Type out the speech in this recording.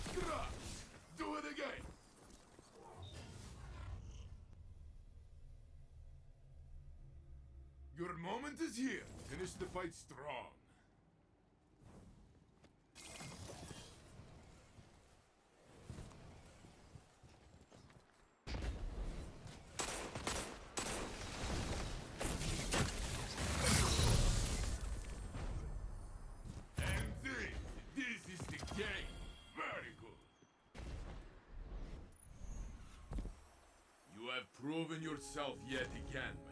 Do it again! Your moment is here. Finish the fight strong. And this is the game. Very good. You have proven yourself yet again,